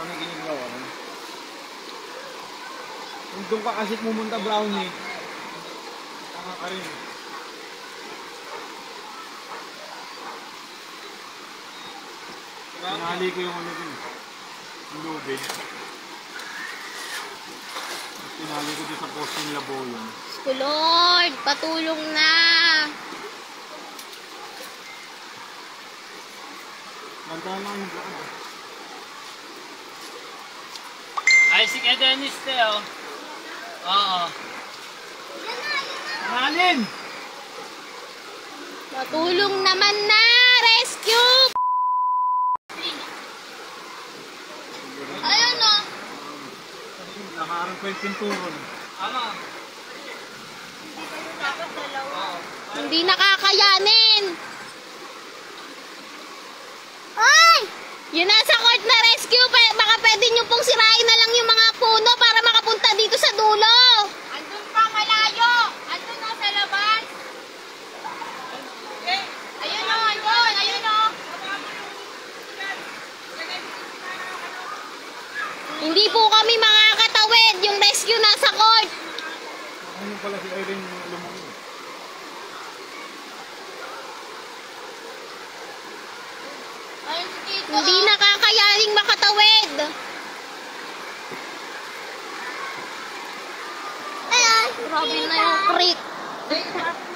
nakikinig daw ano. Kung doon ka kasi pumunta, Brownie, tanga ka rin. Tinali ko yung ano din. Yung lubid. Tinali ko din sa posting labo yun. Lord, patulong na. Nantahan lang yung buwan. Ay, si Kay Dennis, Teo. Oo. Analin! Patulong naman na. Rescue! Ayun o. Nakaharang ko yung pinturon. Ano? Hindi nakakayanin. Ay! Yun nasa court na rescue. Baka pwede nyo pong sirain na lang yung mga puno para makapunta dito sa dulo. Andun pa, malayo! Andun o, sa labas! Ayun o, andun! Ayun o! Hindi po kami makakatawid. Yung rescue nasa court. Ano pala si Irene lumunod? Ayun si Tito. Hindi nakakayaning makatawid. Ay, grabe na yung creek.